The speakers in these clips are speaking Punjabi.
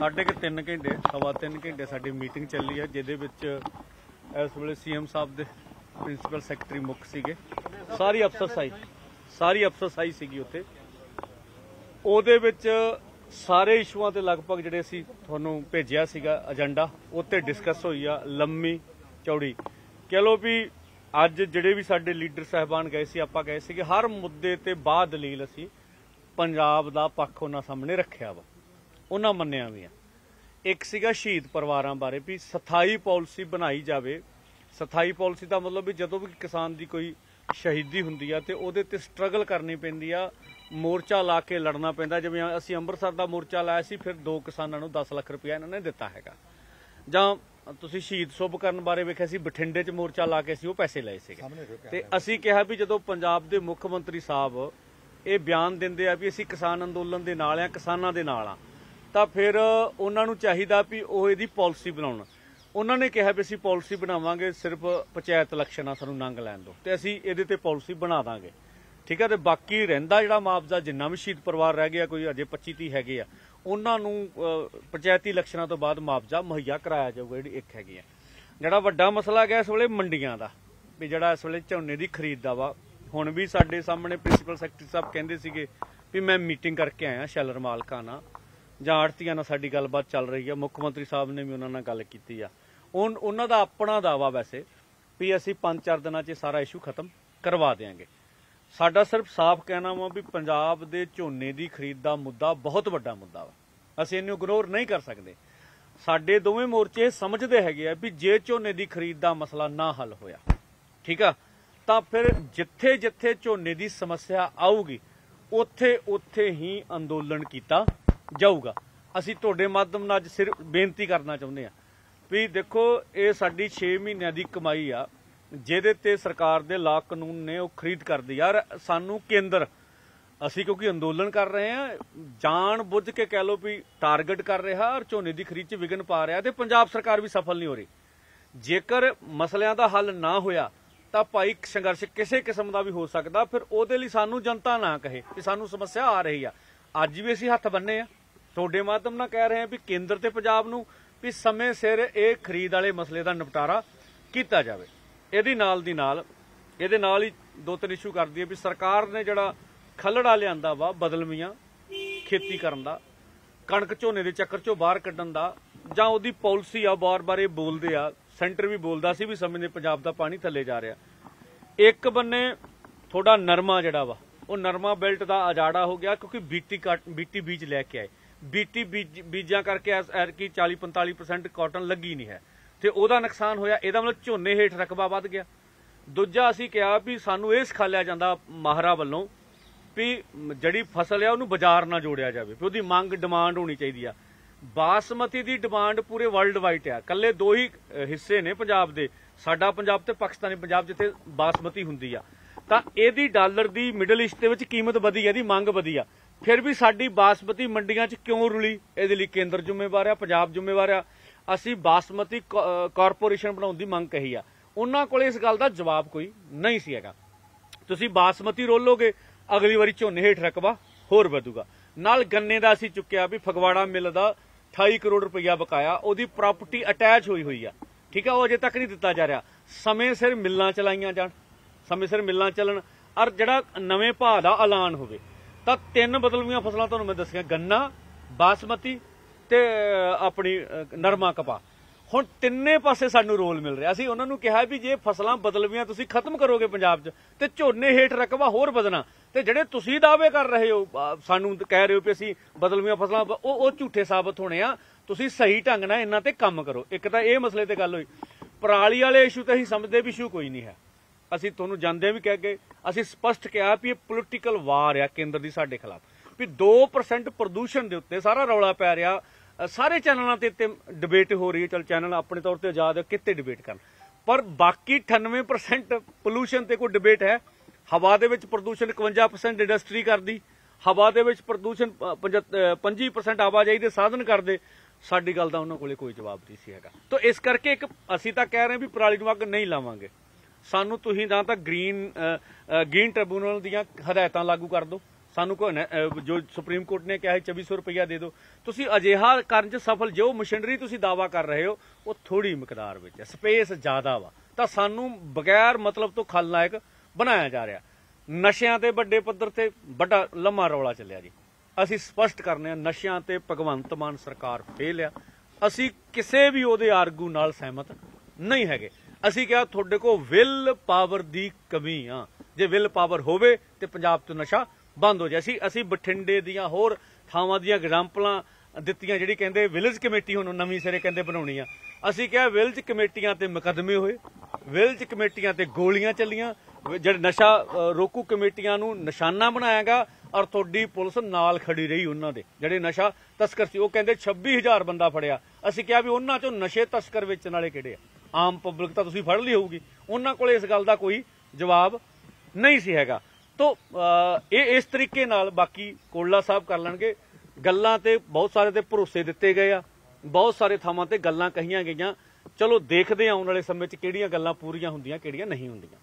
साढ़े के 3 घंटे सवा 3 घंटे साडी मीटिंग चली है जिहदे विच इस वेले सीएम साहब दे प्रिंसीपल सैकटरी मुख सीगे सारी अफसरशाही सीगी उत्थे ਉਹਦੇ ਵਿੱਚ ਸਾਰੇ ਇਸ਼ੂਆਂ ਤੇ ਲਗਭਗ ਜਿਹੜੇ ਅਸੀਂ ਤੁਹਾਨੂੰ ਭੇਜਿਆ ਸੀਗਾ ਏਜੰਡਾ ਉੱਤੇ ਡਿਸਕਸ ਹੋਈ ਆ ਲੰਮੀ ਚੌੜੀ ਕਹ ਲੋ ਵੀ ਅੱਜ ਜਿਹੜੇ ਵੀ ਸਾਡੇ ਲੀਡਰ ਸਾਹਿਬਾਨ ਗਏ ਸੀ ਆਪਾਂ ਗਏ ਸੀਗੇ ਹਰ ਮੁੱਦੇ ਤੇ ਬਾਅਦ ਦਲੀਲ ਅਸੀਂ ਪੰਜਾਬ ਦਾ ਪੱਖ ਉਹਨਾਂ ਸਾਹਮਣੇ ਰੱਖਿਆ ਵਾ ਉਹਨਾਂ ਮੰਨਿਆ ਵੀ ਆ ਇੱਕ ਸੀਗਾ ਸ਼ਹੀਦ ਪਰਿਵਾਰਾਂ ਬਾਰੇ ਵੀ ਸਥਾਈ ਪਾਲਿਸੀ ਬਣਾਈ ਜਾਵੇ ਸਥਾਈ ਪਾਲਿਸੀ ਦਾ ਮਤਲਬ ਵੀ ਜਦੋਂ ਵੀ ਕਿਸਾਨ ਦੀ ਕੋਈ ਸ਼ਹੀਦੀ ਹੁੰਦੀ ਆ ਤੇ ਉਹਦੇ ਤੇ ਸਟਰਗਲ ਕਰਨੀ ਪੈਂਦੀ ਆ ਮੋਰਚਾ ਲਾ ਕੇ ਲੜਨਾ ਪੈਂਦਾ ਜਿਵੇਂ ਅਸੀਂ ਅੰਮ੍ਰਿਤਸਰ ਦਾ ਮੋਰਚਾ ਲਾਇਆ ਸੀ ਫਿਰ 2 ਕਿਸਾਨਾਂ ਨੂੰ 10 ਲੱਖ ਰੁਪਇਆ ਇਹਨਾਂ ਨੇ ਦਿੱਤਾ ਹੈਗਾ ਜਾਂ ਤੁਸੀਂ ਸ਼ਹੀਦ ਸੁਭ ਕਰਨ ਬਾਰੇ ਵੇਖਿਆ ਸੀ ਬਠਿੰਡੇ 'ਚ ਮੋਰਚਾ ਲਾ ਕੇ ਸੀ ਉਹ ਪੈਸੇ ਲਏ ਸੀਗੇ ਤੇ ਅਸੀਂ ਕਿਹਾ ਵੀ ਜਦੋਂ ਪੰਜਾਬ ਦੇ ਮੁੱਖ ਮੰਤਰੀ ਸਾਹਿਬ ਇਹ ਬਿਆਨ ਦਿੰਦੇ ਆ ਵੀ ਅਸੀਂ ਕਿਸਾਨ ਅੰਦੋਲਨ ਦੇ ਨਾਲ ਆ ਕਿਸਾਨਾਂ ਦੇ ਨਾਲ ਆ ਤਾਂ ਫਿਰ ਉਹਨਾਂ ਨੂੰ ਚਾਹੀਦਾ ਵੀ ਉਹ ਇਹਦੀ ਪਾਲਿਸੀ ਬਣਾਉਣ ਉਹਨਾਂ ਨੇ ਕਿਹਾ ਵੀ ਅਸੀਂ ਪਾਲਿਸੀ ਬਣਾਵਾਂਗੇ ਸਿਰਫ ਪੰਚਾਇਤ ਇਲੈਕਸ਼ਨਾਂ ਸਾਨੂੰ ਨੰਗ ਲੈਣ ਦਿਓ ਤੇ ਅਸੀਂ ਇਹਦੇ ਤੇ ਪਾਲਿਸੀ ਬਣਾ ਦਾਂਗੇ ਠੀਕ ਹੈ ਤੇ ਬਾਕੀ ਰਹਿੰਦਾ ਜਿਹੜਾ ਮੁਆਵਜ਼ਾ ਜਿੰਨਾ ਵੀ ਸ਼ਹੀਦ ਪਰਿਵਾਰ ਰਹਿ ਗਿਆ ਕੋਈ ਅਜੇ 25-30 ਹੈਗੇ ਆ ਉਹਨਾਂ ਨੂੰ ਪੰਚਾਇਤੀ ਇਲੈਕਸ਼ਨਾਂ ਤੋਂ ਬਾਅਦ ਮੁਆਵਜ਼ਾ ਮੁਹੱਈਆ ਕਰਾਇਆ ਜਾਊਗਾ ਜਿਹੜੀ ਇੱਕ ਹੈਗੀ ਆ ਜਿਹੜਾ ਵੱਡਾ ਮਸਲਾ ਗਿਆ ਇਸ ਵੇਲੇ ਮੰਡੀਆਂ ਦਾ ਵੀ ਜਿਹੜਾ ਇਸ ਵੇਲੇ ਝੋਨੇ ਦੀ ਖਰੀਦ ਦਾ ਵਾ ਹੁਣ ਵੀ ਸਾਡੇ ਸਾਹਮਣੇ ਪ੍ਰਿੰਸੀਪਲ ਸੈਕਟਰੀ ਸਾਹਿਬ ਕਹਿੰਦੇ ਸੀਗੇ ਵੀ ਮੈਂ ਮੀਟਿੰਗ ਕਰਕੇ ਆਇਆ ਸ਼ੈਲਰ ਮਾਲਕਾਂ ਨਾਲ ਜਾਂ ਆੜਤੀਆਂ ਨਾਲ ਸਾਡੀ ਗੱਲਬਾਤ ਚੱਲ ਰਹੀ ਆ ਮੁੱਖ ਮੰਤਰੀ ਸਾਹਿਬ ਨੇ ਵੀ ਉਹਨਾਂ ਨਾਲ ਗੱਲ ਕੀਤੀ ਆ ਉਹਨਾਂ ਦਾ ਆਪਣਾ ਦਾਵਾ ਵੈਸੇ ਵੀ ਅਸੀਂ 5-4 ਦਿਨਾਂ 'ਚ ਸਾਰਾ ਇਸ਼ੂ ਖਤਮ ਕਰਵਾ ਦਿਆਂਗੇ ਸਾਡਾ ਸਿਰਫ ਸਾਫ਼ ਕਹਿਣਾ ਵਾ ਵੀ ਪੰਜਾਬ ਦੇ ਝੋਨੇ ਦੀ ਖਰੀਦ ਦਾ ਮੁੱਦਾ ਬਹੁਤ ਵੱਡਾ ਮੁੱਦਾ ਵਾ ਅਸੀਂ ਇਹਨੂੰ ਇਗਨੋਰ ਨਹੀਂ ਕਰ ਸਕਦੇ ਸਾਡੇ ਦੋਵੇਂ ਮੋਰਚੇ ਸਮਝਦੇ ਹੈਗੇ ਆ ਵੀ ਜੇ ਝੋਨੇ ਦੀ ਖਰੀਦ ਦਾ ਮਸਲਾ ਨਾ ਹੱਲ ਹੋਇਆ ਠੀਕ ਆ ਤਾਂ ਫਿਰ ਜਿੱਥੇ ਜਿੱਥੇ ਝੋਨੇ ਦੀ ਸਮੱਸਿਆ ਆਊਗੀ ਉੱਥੇ ਹੀ ਅੰਦੋਲਨ ਕੀਤਾ ਜਾਊਗਾ ਅਸੀਂ ਤੁਹਾਡੇ ਮਾਧਿਅਮ ਨਾਲ ਅੱਜ ਸਿਰਫ ਬੇਨਤੀ ਕਰਨਾ ਚਾਹੁੰਦੇ ਆ ਵੀ ਦੇਖੋ ਇਹ ਸਾਡੀ 6 ਮਹੀਨਿਆਂ ਦੀ ਕਮਾਈ ਆ ਜਿਹਦੇ ਤੇ ਸਰਕਾਰ ਦੇ ਲਾ ਕਾਨੂੰਨ ਨੇ ਉਹ ਖਰੀਦ ਕਰਦੀ ਯਾਰ ਸਾਨੂੰ ਕੇਂਦਰ ਅਸੀਂ ਕਿਉਂਕਿ ਅੰਦੋਲਨ ਕਰ ਰਹੇ ਆ ਜਾਣ ਬੁੱਝ ਕੇ ਕਹਿ ਲਓ ਵੀ ਟਾਰਗੇਟ ਕਰ ਰਿਹਾ ਔਰ ਝੋਨੇ ਦੀ ਖਰੀਦ 'ਚ ਵਿਘਨ ਪਾ ਰਿਹਾ ਤੇ ਪੰਜਾਬ ਸਰਕਾਰ ਵੀ ਸਫਲ ਨਹੀਂ ਹੋ ਰਹੀ ਜੇਕਰ ਮਸਲਿਆਂ ਦਾ ਹੱਲ ਨਾ ਹੋਇਆ ਤਾਂ ਭਾਈ ਸੰਘਰਸ਼ ਕਿਸੇ ਕਿਸਮ ਦਾ ਵੀ ਹੋ ਸਕਦਾ ਫਿਰ ਉਹਦੇ ਲਈ ਸਾਨੂੰ ਜਨਤਾ ਨਾ ਕਹੇ ਕਿ ਸਾਨੂੰ ਸਮੱਸਿਆ ਆ ਰਹੀ ਆ ਅੱਜ ਵੀ ਅਸੀਂ ਹੱਥ ਬੰਨੇ ਆ ਤੁਹਾਡੇ ਮਾਧਿਅਮ ਨਾਲ ਕਹਿ ਰਹੇ ਆ ਵੀ ਕੇਂਦਰ ਤੇ ਪੰਜਾਬ ਨੂੰ ਵੀ ਸਮੇਂ ਸਿਰ ਇਹ ਖਰੀਦ ਵਾਲੇ ਮਸਲੇ ਦਾ ਨਿਪਟਾਰਾ ਕੀਤਾ ਜਾਵੇ ਇਹਦੇ ਨਾਲ ਹੀ 2-3 ਇਸ਼ੂ ਕਰਦੀ ਹੈ ਵੀ ਸਰਕਾਰ ਨੇ ਜਿਹੜਾ ਖੱਲੜਾ ਲਿਆਂਦਾ ਵਾ ਬਦਲਵੀਆਂ ਖੇਤੀ ਕਰਨ ਦਾ ਕਣਕ ਝੋਨੇ ਦੇ ਚੱਕਰ 'ਚੋਂ ਬਾਹਰ ਕੱਢਣ ਦਾ ਜਾਂ ਉਹਦੀ ਪਾਲਿਸੀ ਆ ਬਾਰ-ਬਾਰ ਇਹ ਬੋਲਦੇ ਆ ਸੈਂਟਰ ਵੀ ਬੋਲਦਾ ਸੀ ਵੀ ਸਮੇਂ ਦੇ ਪੰਜਾਬ ਦਾ ਪਾਣੀ ਥੱਲੇ ਜਾ ਰਿਹਾ ਇੱਕ ਬੰਨੇ ਥੋੜਾ ਨਰਮਾ ਜਿਹੜਾ ਵਾ ਉਹ ਨਰਮਾ ਬੈਲਟ ਦਾ ਅਜਾੜਾ ਹੋ ਗਿਆ ਕਿਉਂਕਿ ਬੀਟੀ ਬੀਜ ਲੈ ਕੇ ਆਏ ਬੀਟੀ ਬੀਜਾਂ ਕਰਕੇ ਐਰਕੀ 40-45% ਕਾਟਨ ਲੱਗੀ ਨਹੀਂ ਹੈ ਤੇ ਉਹਦਾ ਨੁਕਸਾਨ ਹੋਇਆ ਇਹਦਾ ਮਤਲਬ ਝੋਨੇ ਹੇਠ ਰਕਬਾ ਵੱਧ ਗਿਆ ਦੂਜਾ ਅਸੀਂ ਕਿਹਾ ਵੀ ਸਾਨੂੰ ਇਹ ਸਿਖਾਲਿਆ ਜਾਂਦਾ ਮਾਹਰਾਂ ਵੱਲੋਂ ਵੀ ਜਿਹੜੀ ਫਸਲ ਆ ਉਹਨੂੰ ਬਾਜ਼ਾਰ ਨਾਲ ਜੋੜਿਆ ਜਾਵੇ ਵੀ ਉਹਦੀ ਮੰਗ ਡਿਮਾਂਡ ਹੋਣੀ ਚਾਹੀਦੀ ਆ ਬਾਸਮਤੀ ਦੀ ਡਿਮਾਂਡ ਪੂਰੇ ਵਰਲਡ ਵਾਈਡ ਆ ਇਕੱਲੇ 2 ਹੀ ਹਿੱਸੇ ਨੇ ਪੰਜਾਬ ਦੇ ਸਾਡਾ ਪੰਜਾਬ ਤੇ ਪਾਕਿਸਤਾਨੀ ਪੰਜਾਬ ਜਿੱਥੇ ਬਾਸਮਤੀ ਹੁੰਦੀ ਆ ਤਾਂ ਇਹਦੀ ਡਾਲਰ ਦੀ ਮਿਡਲ ਈਸਟ ਦੇ ਵਿੱਚ ਕੀਮਤ ਵਧੀ ਆ ਇਹਦੀ ਮੰਗ ਵਧੀ ਆ ਫਿਰ ਵੀ ਸਾਡੀ ਬਾਸਮਤੀ ਮੰਡੀਆਂ 'ਚ ਕਿਉਂ ਰੁਲੀ ਇਹਦੇ ਲਈ ਕੇਂਦਰ ਜ਼ਿੰਮੇਵਾਰ ਆ ਪੰਜਾਬ ਜ਼ਿੰਮੇਵਾਰ ਆ ਅਸੀਂ ਬਾਸਮਤੀ ਕਾਰਪੋਰੇਸ਼ਨ ਬਣਾਉਣ ਦੀ ਮੰਗ ਕਹੀ ਆ ਉਹਨਾਂ ਕੋਲ ਇਸ ਗੱਲ ਦਾ ਜਵਾਬ ਕੋਈ ਨਹੀਂ ਸੀ ਹੈਗਾ ਤੁਸੀਂ ਬਾਸਮਤੀ ਰੋਲੋਗੇ ਅਗਲੀ ਵਾਰੀ ਝੋਨੇ ਹੇਠ ਰਕਬਾ ਹੋਰ ਵਧੂਗਾ ਨਾਲ ਗੰਨੇ ਦਾ ਅਸੀਂ ਚੁੱਕਿਆ ਵੀ ਫਗਵਾੜਾ ਮਿੱਲ ਦਾ 28 ਕਰੋੜ ਰੁਪਈਆ ਬਕਾਇਆ ਉਹਦੀ ਪ੍ਰਾਪਰਟੀ ਅਟੈਚ ਹੋਈ ਆ ਠੀਕ ਆ ਉਹ ਅਜੇ ਤੱਕ ਨਹੀਂ ਦਿੱਤਾ ਜਾ ਰਿਹਾ ਸਮੇਂ ਸਿਰ ਮਿੱਲਾਂ ਚਲਾਈਆਂ ਜਾਣ ਸਮੇਂ ਸਿਰ ਮਿੱਲਾਂ ਚੱਲਣ ਔਰ ਜਿਹੜਾ ਨਵੇਂ ਭਾਅ ਦਾ ਐਲਾਨ ਹੋਵੇ ਤਾਂ 3 ਬਦਲਵੀਆਂ ਫਸਲਾਂ ਤੁਹਾਨੂੰ ਮੈਂ ਦੱਸੀਆਂ ਗੰਨਾ ਬਾਸਮਤੀ ਤੇ ਆਪਣੀ ਨਰਮਾ ਕਪਾਹ ਹੁਣ ਤਿੰਨੇ ਪਾਸੇ ਸਾਨੂੰ ਰੋਲ ਮਿਲ ਰਿਹਾ ਅਸੀਂ ਉਹਨਾਂ ਨੂੰ ਕਿਹਾ ਵੀ ਜੇ ਫਸਲਾਂ ਬਦਲਵੀਆਂ ਤੁਸੀਂ ਖਤਮ ਕਰੋਗੇ ਪੰਜਾਬ 'ਚ ਤੇ ਝੋਨੇ ਹੇਠ ਰਕਬਾ ਹੋਰ ਵਧਣਾ ਤੇ ਜਿਹੜੇ ਤੁਸੀਂ ਦਾਅਵੇ ਕਰ ਰਹੇ ਹੋ ਸਾਨੂੰ ਕਹਿ ਰਹੇ ਹੋ ਵੀ ਅਸੀਂ ਬਦਲਵੀਆਂ ਫਸਲਾਂ ਉਹ ਝੂਠੇ ਸਾਬਤ ਹੋਣੇ ਆ ਤੁਸੀਂ ਸਹੀ ਢੰਗ ਨਾਲ ਇਹਨਾਂ ਤੇ ਕੰਮ ਕਰੋ ਇੱਕ ਤਾਂ ਇਹ ਮਸਲੇ ਤੇ ਗੱਲ ਹੋਈ ਪਰਾਲੀ ਵਾਲੇ ਇਸ਼ੂ ਤੇ ਅਸੀਂ ਸਮਝਦੇ ਵੀ ਇਸ਼ੂ ਕੋਈ ਨਹੀਂ ਹੈ ਅਸੀਂ ਤੁਹਾਨੂੰ ਜਾਂਦੇ ਵੀ ਕਹਿ ਗਏ ਅਸੀਂ ਸਪਸ਼ਟ ਕਿਹਾ ਵੀ ਇਹ ਪੋਲੀਟੀਕਲ ਵਾਰ ਆ ਕੇਂਦਰ ਦੀ ਸਾਡੇ ਖਿਲਾਫ ਵੀ 2% ਪ੍ਰਦੂਸ਼ਣ ਦੇ ਉੱਤੇ ਸਾਰਾ ਰੌਲਾ ਪੈ ਰਿਹਾ ਸਾਰੇ ਚੈਨਲਾਂ ਤੇ ਡਿਬੇਟ ਹੋ ਰਹੀ ਹੈ ਚਲ ਚੈਨਲ ਆਪਣੇ ਤੌਰ ਤੇ ਆਜ਼ਾਦ ਹੈ ਕਿਤੇ ਡਿਬੇਟ ਕਰਨ ਪਰ ਬਾਕੀ 98% ਪੋਲੂਸ਼ਨ ਤੇ ਕੋਈ ਡਿਬੇਟ ਹੈ ਹਵਾ ਦੇ ਵਿੱਚ ਪ੍ਰਦੂਸ਼ਣ 51% ਇੰਡਸਟਰੀ ਕਰਦੀ ਹਵਾ ਦੇ ਵਿੱਚ ਪ੍ਰਦੂਸ਼ਣ 25% ਆਵਾਜਾਈ ਦੇ ਸਾਧਨ ਕਰਦੇ ਸਾਡੀ ਗੱਲ ਦਾ ਉਹਨਾਂ ਕੋਲੇ ਕੋਈ ਜਵਾਬ ਨਹੀਂ ਸੀ ਹੈਗਾ ਤਾਂ ਇਸ ਕਰਕੇ ਇੱਕ ਅਸੀਂ ਤਾਂ ਕਹਿ ਰਹੇ ਵੀ ਪਰਾਲੀ ਨੂੰ ਅੱਗ ਨਹੀਂ ਲਾਵਾਂਗੇ ਸਾਨੂੰ ਤੁਸੀਂ ਜਾਂ ਤਾਂ ਗ੍ਰੀਨ ਟ੍ਰਿਬਿਊਨਲ ਦੀਆਂ ਹਦਾਇਤਾਂ ਲਾਗੂ ਕਰ ਦਿਓ ਸਾਨੂੰ ਕੋਈ ਜੋ ਸੁਪਰੀਮ ਕੋਰਟ ਨੇ ਕਿਹਾ 2400 ਰੁਪਇਆ ਦੇ ਦਿਓ, ਤੁਸੀਂ ਅਜਿਹਾ ਕਰਨ 'ਚ ਸਫਲ, ਜੋ ਮਸ਼ੀਨਰੀ ਤੁਸੀਂ ਦਾਅਵਾ ਕਰ ਰਹੇ ਹੋ ਉਹ ਥੋੜੀ ਮਿਕਦਾਰ ਵਿੱਚ ਹੈ, ਸਪੇਸ ਜ਼ਿਆਦਾ ਵਾ, ਤਾਂ ਸਾਨੂੰ ਬਗੈਰ ਮਤਲਬ ਤੋਂ ਖਲਨਾਇਕ ਬਣਾਇਆ ਜਾ ਰਿਹਾ। ਨਸ਼ਿਆਂ ਤੇ ਵੱਡੇ ਪੱਧਰ ਤੇ ਵੱਡਾ ਲੰਮਾ ਰੌਲਾ ਚੱਲਿਆ ਜੀ। ਅਸੀਂ ਸਪਸ਼ਟ ਕਰਨੇ ਆ, ਨਸ਼ਿਆਂ ਤੇ ਭਗਵੰਤ ਮਾਨ ਸਰਕਾਰ ਫੇਲ ਆ। ਅਸੀਂ ਕਿਸੇ ਵੀ ਉਹਦੇ ਆਰਗੂ ਨਾਲ ਸਹਿਮਤ ਨਹੀਂ ਹੈਗੇ। ਅਸੀਂ ਕਿਹਾ ਤੁਹਾਡੇ ਕੋਲ ਵਿਲ ਪਾਵਰ ਦੀ ਕਮੀ ਆ, ਜੇ ਵਿਲ ਪਾਵਰ ਹੋਵੇ ਤੇ ਪੰਜਾਬ ਤੋਂ ਨਸ਼ਾ ਬੰਦ ਹੋ ਜਾਏ। ਅਸੀਂ ਬਠਿੰਡੇ ਦੀਆਂ ਹੋਰ ਥਾਵਾਂ ਦੀਆਂ ਐਗਜ਼ਾਮਪਲਾਂ ਦਿੱਤੀਆਂ, ਜਿਹੜੀ ਕਹਿੰਦੇ ਵਿਲੇਜ ਕਮੇਟੀ ਹੁਣ ਨਵੀਂ ਸਿਰੇ ਕਹਿੰਦੇ ਬਣਾਉਣੀ ਆ। ਅਸੀਂ ਕਿਹਾ ਵਿਲੇਜ ਕਮੇਟੀਆਂ ਤੇ ਮੁਕੱਦਮੇ ਹੋਏ, ਵਿਲੇਜ ਕਮੇਟੀਆਂ ਤੇ ਗੋਲੀਆਂ ਚੱਲੀਆਂ, ਜਿਹੜੇ ਨਸ਼ਾ ਰੋਕੂ ਕਮੇਟੀਆਂ ਨੂੰ ਨਿਸ਼ਾਨਾ ਬਣਾਇਆ ਗਿਆ ਔਰ ਤੁਹਾਡੀ ਪੁਲਿਸ ਨਾਲ ਖੜੀ ਰਹੀ। ਉਹਨਾਂ ਦੇ ਜਿਹੜੇ ਨਸ਼ਾ ਤਸਕਰ ਸੀ ਉਹ ਕਹਿੰਦੇ 26,000 ਬੰਦਾ ਫੜਿਆ। ਅਸੀਂ ਕਿਹਾ ਵੀ ਉਹਨਾਂ ਚੋਂ ਨਸ਼ੇ ਤਸਕਰ ਵੇਚਣ ਵਾਲੇ ਕਿਹੜੇ ਆ? ਆਮ ਪਬਲਿਕ ਤਾਂ ਤੁਸੀਂ ਫੜ ਲਈ ਹੋਊਗੀ, ਉਹਨਾਂ ਕੋਲ ਇਸ ਗੱਲ ਦਾ ਕੋਈ ਜਵਾਬ ਨਹੀਂ ਸੀ ਹੈਗਾ। ਤੋ ਇਹ ਇਸ ਤਰੀਕੇ ਨਾਲ ਬਾਕੀ ਕੋਲਾ ਸਾਹਿਬ ਕਰ ਲੈਣਗੇ। ਗੱਲਾਂ ਤੇ ਬਹੁਤ ਸਾਰੇ ਤੇ ਭਰੋਸੇ ਦਿੱਤੇ ਗਏ ਆ, ਬਹੁਤ ਸਾਰੇ ਥਾਵਾਂ ਤੇ ਗੱਲਾਂ ਕਹੀਆਂ ਗਈਆਂ। ਚਲੋ ਦੇਖਦੇ ਆਉਣ ਵਾਲੇ ਸਮੇਂ 'ਚ ਕਿਹੜੀਆਂ ਗੱਲਾਂ ਪੂਰੀਆਂ ਹੁੰਦੀਆਂ, ਕਿਹੜੀਆਂ ਨਹੀਂ ਹੁੰਦੀਆਂ।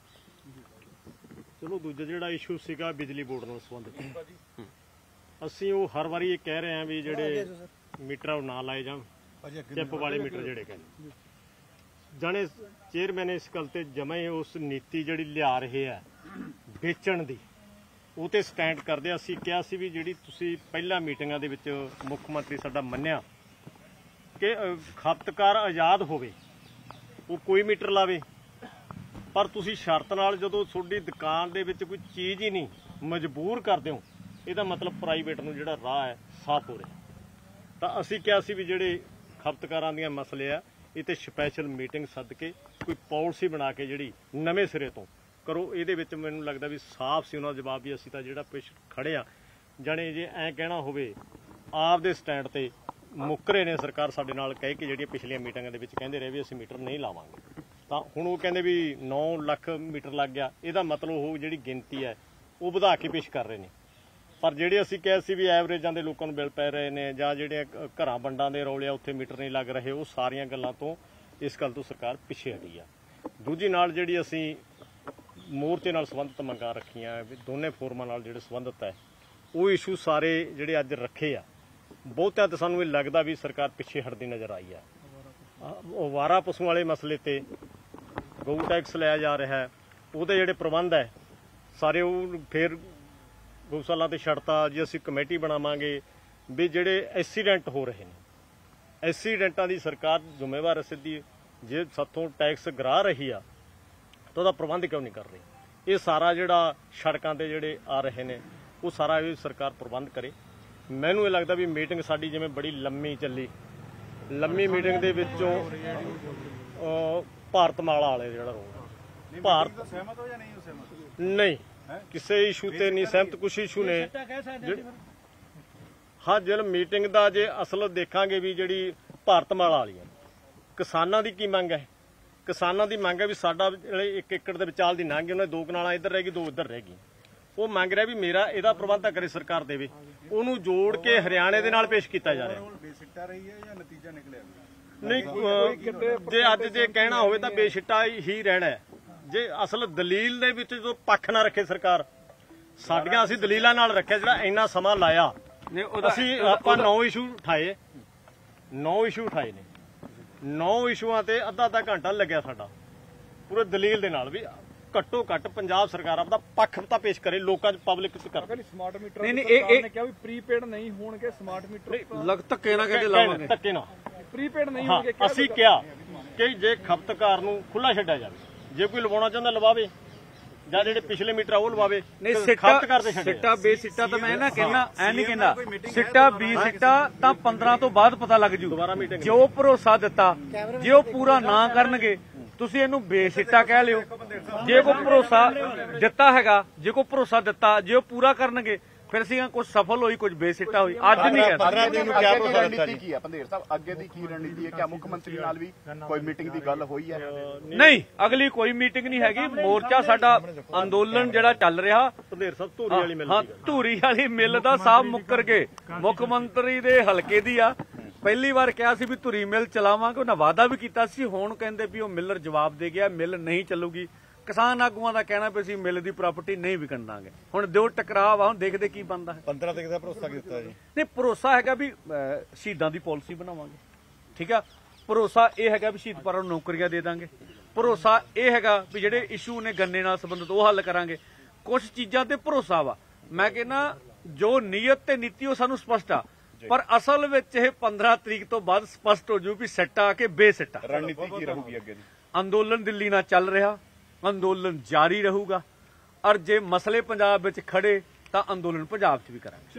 ਚਲੋ ਦੂਜਾ ਜਿਹੜਾ ਇਸ਼ੂ ਸੀਗਾ ਬਿਜਲੀ ਬੋਰਡ ਨਾਲ ਸੰਬੰਧਿਤ, ਅਸੀਂ ਉਹ ਹਰ ਵਾਰੀ ਇਹ ਕਹਿ ਰਹੇ ਹਾਂ ਵੀ ਜਿਹੜੇ ਮੀਟਰ ਉਹ ਨਾ ਲਾਏ ਜਾਣ, ਚਿੱਪ ਵਾਲੇ ਮੀਟਰ ਜਿਹੜੇ ਕਹਿੰਦੇ ਜਾਣੇ। ਚੇਅਰਮੈਨ ਇਸ ਗੱਲ ਤੇ ਜਮਾ ਹੀ ਉਸ ਨੀਤੀ ਜਿਹੜੀ ਲਿਆ ਰਹੇ ਆ ਵੇਚਣ ਦੀ, ਉਹ ਤੇ ਸਟੈਂਡ ਕਰਦੇ। ਅਸੀਂ ਕਿਹਾ ਸੀ ਵੀ ਜਿਹੜੀ ਤੁਸੀਂ ਪਹਿਲਾਂ ਮੀਟਿੰਗਾਂ ਦੇ ਵਿੱਚ ਮੁੱਖ ਮੰਤਰੀ ਸਾਡਾ ਮੰਨਿਆ ਕਿ ਖਪਤਕਾਰ ਆਜ਼ਾਦ ਹੋਵੇ, ਉਹ ਕੋਈ ਮੀਟਰ ਲਾਵੇ, ਪਰ ਤੁਸੀਂ ਸ਼ਰਤ ਨਾਲ ਜਦੋਂ ਤੁਹਾਡੀ ਦੁਕਾਨ ਦੇ ਵਿੱਚ ਕੋਈ ਚੀਜ਼ ਹੀ ਨਹੀਂ ਮਜਬੂਰ ਕਰਦੇ ਹੋ, ਇਹਦਾ ਮਤਲਬ ਪ੍ਰਾਈਵੇਟ ਨੂੰ ਜਿਹੜਾ ਰਾਹ ਹੈ ਸਾਫ਼ ਹੋ ਰਿਹਾ। ਤਾਂ ਅਸੀਂ ਕਿਹਾ ਸੀ ਵੀ ਜਿਹੜੇ ਖਪਤਕਾਰਾਂ ਦੀਆਂ ਮਸਲੇ ਆ ਇਹ ਤੇ ਸਪੈਸ਼ਲ ਮੀਟਿੰਗ ਸੱਦ ਕੇ ਕੋਈ ਪਾਲਿਸੀ ਬਣਾ ਕੇ ਜਿਹੜੀ ਨਵੇਂ ਸਿਰੇ ਤੋਂ ਕਰੋ। ਇਹਦੇ ਵਿੱਚ ਮੈਨੂੰ ਲੱਗਦਾ ਵੀ ਸਾਫ਼ ਸੀ ਉਹਨਾਂ ਦਾ ਜਵਾਬ ਵੀ ਅਸੀਂ ਤਾਂ ਜਿਹੜਾ ਪਿੱਛ ਖੜੇ ਆ ਜਾਣੇ ਜੇ ਐਂ ਕਹਿਣਾ ਹੋਵੇ ਆਪਦੇ ਸਟੈਂਡ ਤੇ ਮੁੱਕਰੇ ਨੇ ਸਰਕਾਰ ਸਾਡੇ ਨਾਲ ਕਹਿ ਕੇ, ਜਿਹੜੀਆਂ ਪਿਛਲੀਆਂ ਮੀਟਿੰਗਾਂ ਦੇ ਵਿੱਚ ਕਹਿੰਦੇ ਰਹੇ ਵੀ ਅਸੀਂ ਮੀਟਰ ਨਹੀਂ ਲਾਵਾਂਗੇ, ਤਾਂ ਹੁਣ ਉਹ ਕਹਿੰਦੇ ਵੀ 9 ਲੱਖ ਮੀਟਰ ਲੱਗ ਗਿਆ। ਇਹਦਾ ਮਤਲਬ ਉਹ ਜਿਹੜੀ ਗਿਣਤੀ ਹੈ ਉਹ ਵਧਾ ਕੇ ਪੇਸ਼ ਕਰ ਰਹੇ ਨੇ। ਪਰ ਜਿਹੜੇ ਅਸੀਂ ਕਿਹਾ ਸੀ ਵੀ ਐਵਰੇਜਾਂ ਦੇ ਲੋਕਾਂ ਨੂੰ ਬਿੱਲ ਪੈ ਰਹੇ ਨੇ ਜਾਂ ਜਿਹੜੇ ਘਰਾਂ ਵੰਡਾਂ ਦੇ ਰੌਲੇ ਆ ਉੱਥੇ ਮੀਟਰ ਨਹੀਂ ਲੱਗ ਰਹੇ, ਉਹ ਸਾਰੀਆਂ ਗੱਲਾਂ ਤੋਂ ਇਸ ਗੱਲ ਤੋਂ ਸਰਕਾਰ ਪਿੱਛੇ ਹਟੀ ਆ। ਦੂਜੀ ਨਾਲ ਜਿਹੜੀ ਅਸੀਂ ਮੋਰਚੇ ਨਾਲ ਸੰਬੰਧਿਤ ਮੰਗਾਂ ਰੱਖੀਆਂ, ਦੋਨੇ ਫੋਰਮਾਂ ਨਾਲ ਜਿਹੜੇ ਸੰਬੰਧਿਤ ਹੈ, ਉਹ ਇਸ਼ੂ ਸਾਰੇ ਜਿਹੜੇ ਅੱਜ ਰੱਖੇ ਆ, ਬਹੁਤਿਆਂ ਤੇ ਸਾਨੂੰ ਇਹ ਲੱਗਦਾ ਵੀ ਸਰਕਾਰ ਪਿੱਛੇ ਹਟਦੀ ਨਜ਼ਰ ਆਈ ਆ। ਅਵਾਰਾ ਪਸ਼ੂਆਂ ਵਾਲੇ ਮਸਲੇ ਤੇ ਗਊ ਟੈਕਸ ਲਿਆ ਜਾ ਰਿਹਾ ਹੈ, ਉਹਦੇ ਜਿਹੜੇ ਪ੍ਰਬੰਧ ਹੈ ਸਾਰੇ ਉਹ ਫਿਰ ਗਊਸ਼ਾਲਾ ਤੇ ਛੱਡਤਾ ਜੀ। ਅਸੀਂ ਕਮੇਟੀ ਬਣਾਵਾਂਗੇ ਵੀ ਜਿਹੜੇ ਐਕਸੀਡੈਂਟ ਹੋ ਰਹੇ ਨੇ, ਐਕਸੀਡੈਂਟਾਂ ਦੀ ਸਰਕਾਰ ਜ਼ਿੰਮੇਵਾਰ ਸਿੱਧੀ, ਜੇ ਸਾਥੋਂ ਟੈਕਸ ਗਰਾ ਰਹੀ ਆ ਤਾਂ ਉਹਦਾ ਪ੍ਰਬੰਧ ਕਿਉਂ ਨਹੀਂ ਕਰ ਰਹੀ? ਇਹ ਸਾਰਾ ਜਿਹੜਾ ਸੜਕਾਂ ਤੇ ਜਿਹੜੇ ਆ ਰਹੇ ਨੇ ਉਹ ਸਾਰਾ ਇਹ ਸਰਕਾਰ ਪ੍ਰਬੰਧ ਕਰੇ। ਮੈਨੂੰ ਇਹ ਲੱਗਦਾ ਵੀ ਮੀਟਿੰਗ ਸਾਡੀ ਜਿਵੇਂ ਬੜੀ ਲੰਮੀ ਚੱਲੀ, ਲੰਮੀ ਮੀਟਿੰਗ ਦੇ ਵਿੱਚੋਂ ਭਾਰਤਮਾਲਾ ਵਾਲੇ ਜਿਹੜਾ ਰੋਡ ਭਾਰਤ ਸਹਿਮਤ ਹੋ ਜਾਂ ਨਹੀਂ ਸਹਿਮਤ? ਨਹੀਂ, ਕਿਸੇ ਇਸ਼ੂ ਤੇ ਨਹੀਂ ਸਹਿਮਤ। ਕੁਛ ਇਸ਼ੂ ਨੇ ਹਾਂ ਜਦੋਂ ਮੀਟਿੰਗ ਦਾ ਜੇ ਅਸਲ ਦੇਖਾਂਗੇ ਵੀ ਜਿਹੜੀ ਭਾਰਤਮਾਲਾ ਵਾਲੀ ਹੈ, ਕਿਸਾਨਾਂ ਦੀ ਕੀ ਮੰਗ ਹੈ? ਕਿਸਾਨਾਂ ਦੀ ਮੰਗ ਹੈ ਵੀ ਸਾਡਾ 1 ਏਕੜ ਦੇ ਵਿਚਾਲ ਦੀ ਲੰਘ ਗਈ, ਉਹਨਾਂ 2 ਕਨਾਲਾਂ ਇੱਧਰ ਰਹਿ ਗਈ, 2 ਉੱਧਰ ਰਹਿ ਗਈ। ਉਹ ਮੰਗ ਰਿਹਾ ਵੀ ਮੇਰਾ ਇਹਦਾ ਪ੍ਰਬੰਧ ਤਾਂ ਕਰੇ ਸਰਕਾਰ ਦੇਵੇ, ਉਹਨੂੰ ਜੋੜ ਕੇ ਹਰਿਆਣੇ ਦੇ ਨਾਲ ਪੇਸ਼ ਕੀਤਾ ਜਾ ਰਿਹਾ। ਬੇਸਿੱਟਾ ਰਹੀ ਹੈ ਜਾਂ ਨਤੀਜਾ ਨਿਕਲਿਆ? ਨਹੀਂ, ਜੇ ਅੱਜ ਜੇ ਕਹਿਣਾ ਹੋਵੇ ਤਾਂ ਬੇਸਿੱਟਾ ਹੀ ਰਹਿਣਾ ਹੈ। ਜੇ ਅਸਲ ਦਲੀਲ ਦੇ ਵਿੱਚ ਜੋ ਪੱਖ ਨਾ ਰੱਖੇ ਸਰਕਾਰ, ਸਾਡੀਆਂ ਅਸੀਂ ਦਲੀਲਾਂ ਨਾਲ ਰੱਖਿਆ, ਜਿਹੜਾ ਇੰਨਾ ਸਮਾਂ ਲਾਇਆ ਅਸੀਂ ਆਪਾਂ 9 ਇਸ਼ੂ ਉਠਾਏ, 9 ਇਸ਼ੂ ਉਠਾਏ ਨੇ, 9 ਇਸ਼ੂਆਂ ਤੇ ਅੱਧਾ ਘੰਟਾ ਲੱਗਿਆ ਸਾਡਾ ਪੂਰੇ ਦਲੀਲ ਦੇ ਨਾਲ ਵੀ ਘੱਟੋ ਘੱਟ ਪੰਜਾਬ ਸਰਕਾਰ ਆਪਦਾ ਪੱਖ ਤਾਂ ਪੇਸ਼ ਕਰੇ, ਲੋਕਾਂ 'ਚ ਪਬਲਿਕ 'ਚ ਕਰੇ। ਸਮਾਰਟ ਮੀਟਰ ਨਹੀਂ ਇਹ ਕਿਹਾ ਵੀ ਪ੍ਰੀਪੇਡ ਨਹੀਂ ਹੋਣਗੇ ਸਮਾਰਟ ਮੀਟਰ, ਲੱਗ ਧੱਕੇ ਨਾ ਕਹਿੰਦੇ ਲਾਵਾਂਗੇ, ਧੱਕੇ ਨਾ ਪ੍ਰੀਪੇਡ ਨਹੀਂ ਹੋਣਗੇ। ਅਸੀਂ ਕਿਹਾ ਕਿ ਜੇ ਖਪਤਕਾਰ ਨੂੰ ਖੁੱਲਾ ਛੱਡਿਆ ਜਾਵੇ, ਜੇ ਕੋਈ ਲਵਾਉਣਾ ਚਾਹੁੰਦਾ ਲਵਾਵੇ, ਜਾਂ ਜਿਹੜੇ ਪਿਛਲੇ ਮੀਟਰ ਆ ਉਹ ਲਵਾਵੇ। ਨਹੀਂ ਸਿੱਟਾ ਬੇਸਿੱਟਾ ਤਾਂ ਮੈਂ ਨਾ ਕਹਿੰਦਾ ਐ ਨਹੀਂ ਕਹਿੰਦਾ, ਸਿੱਟਾ ਬੀ ਸਿੱਟਾ ਤਾਂ 15 ਤੋਂ ਬਾਅਦ ਪਤਾ ਲੱਗ ਜੂ। ਜੋ ਭਰੋਸਾ ਦਿੱਤਾ ਜੇ ਉਹ ਪੂਰਾ ਨਾ ਕਰਨਗੇ ਤੁਸੀਂ ਇਹਨੂੰ ਬੇਸਿੱਟਾ ਕਹਿ ਲਿਓ। ਜੇ ਕੋਈ ਭਰੋਸਾ ਦਿੱਤਾ ਹੈਗਾ, ਜੇ ਕੋਈ ਭਰੋਸਾ ਦਿੱਤਾ ਜੇ ਉਹ ਪੂਰਾ ਕਰਨਗੇ ਫਿਰ ਅਸੀਂ ਕੁਝ ਸਫਲ ਹੋਈ, ਕੁਝ ਬੇਸਿੱਟਾ ਹੋਈ। ਅੱਜ ਨਹੀਂ ਹੈ 15 ਦਿਨ ਨੂੰ ਕਿਆ ਰਣਨੀਤੀ ਕੀ ਹੈ ਪੰਧੇਰ ਸਾਹਿਬ, ਅੱਗੇ ਦੀ ਕੀ ਰਣਨੀਤੀ ਹੈ? ਕਿਆ ਮੁੱਖ ਮੰਤਰੀ ਨਾਲ ਵੀ ਕੋਈ ਮੀਟਿੰਗ ਦੀ ਗੱਲ ਹੋਈ ਹੈ? ਨਹੀਂ, ਅਗਲੀ ਕੋਈ ਮੀਟਿੰਗ ਨਹੀਂ ਹੈਗੀ। ਮੋਰਚਾ ਸਾਡਾ ਅੰਦੋਲਨ ਜਿਹੜਾ ਚੱਲ ਰਿਹਾ, ਪੰਧੇਰ ਸਾਹਿਬ ਧੂਰੀ ਵਾਲੀ ਮਿਲ, ਹਾਂ ਧੂਰੀ ਵਾਲੀ ਮਿਲ ਦਾ ਸਾਹਿਬ ਮੁੱਕਰ ਕੇ ਮੁੱਖ ਮੰਤਰੀ ਦੇ ਹਲਕੇ ਦੀ ਆ। ਪਹਿਲੀ ਵਾਰ ਕਿਹਾ ਸੀ ਵੀ ਧੂਰੀ ਮਿਲ ਚਲਾਵਾਂਗੇ, ਉਹਨਾਂ ਵਾਅਦਾ ਵੀ ਕੀਤਾ ਸੀ। ਹੁਣ ਕਹਿੰਦੇ ਵੀ ਉਹ ਮਿਲਰ ਜਵਾਬ ਦੇ ਗਿਆ ਮਿਲ ਨਹੀਂ ਚੱਲੂਗੀ। ਕਿਸਾਨ ਆਗੂਆਂ ਦਾ ਕਹਿਣਾ ਵੀ ਅਸੀਂ ਮਿਲ ਦੀ ਪ੍ਰਾਪਰਟੀ ਨਹੀਂ ਵਿਕਣ ਦਾਂਗੇ। ਹੁਣ ਦਿਓ ਟਕਰਾਵ ਆ, ਹੁਣ ਦੇਖਦੇ ਕੀ ਬਣਦਾ ਹੈ। 15 ਤਰੀਕ ਦਾ ਭਰੋਸਾ ਕੀਤਾ ਜੀ। ਨਹੀਂ, ਭਰੋਸਾ ਹੈਗਾ ਵੀ ਸ਼ਹੀਦਾਂ ਦੀ ਪਾਲਿਸੀ ਬਣਾਵਾਂਗੇ, ਠੀਕ ਆ। ਭਰੋਸਾ ਇਹ ਹੈਗਾ ਵੀ ਸ਼ਹੀਦ ਪਰਿਵਾਰਾਂ ਨੂੰ ਨੌਕਰੀਆਂ ਦੇ ਦਾਂਗੇ। ਭਰੋਸਾ ਇਹ ਹੈਗਾ ਵੀ ਜਿਹੜੇ ਇਸ਼ੂ ਨੇ ਗੰਨੇ ਨਾਲ ਸੰਬੰਧਿਤ ਉਹ ਹੱਲ ਕਰਾਂਗੇ। ਕੁਝ ਚੀਜ਼ਾਂ ਤੇ ਭਰੋਸਾ ਵਾ, ਮੈਂ ਕਹਿੰਦਾ ਜੋ ਨੀਅਤ ਤੇ ਨੀਤੀ ਉਹ ਸਾਨੂੰ ਸਪਸ਼ਟ ਆ, ਪਰ ਅਸਲ ਵਿੱਚ ਇਹ 15 ਤਰੀਕ ਤੋਂ ਬਾਅਦ ਸਪਸ਼ਟ ਹੋ ਜੂ ਵੀ ਸਿੱਟਾ ਕਿ ਬੇਸਿੱਟਾ। ਰਣਨੀਤੀ ਕੀ ਰਹੂਗੀ ਅੱਗੇ ਦੀ? ਅੰਦੋਲਨ ਦਿੱਲੀ ਨਾਲ ਚੱਲ ਰਿਹਾ, ਅੰਦੋਲਨ ਜਾਰੀ ਰਹੂਗਾ, ਔਰ ਜੇ ਮਸਲੇ ਪੰਜਾਬ ਵਿੱਚ ਖੜੇ ਤਾਂ ਅੰਦੋਲਨ ਪੰਜਾਬ 'ਚ ਵੀ ਕਰਾਂਗੇ।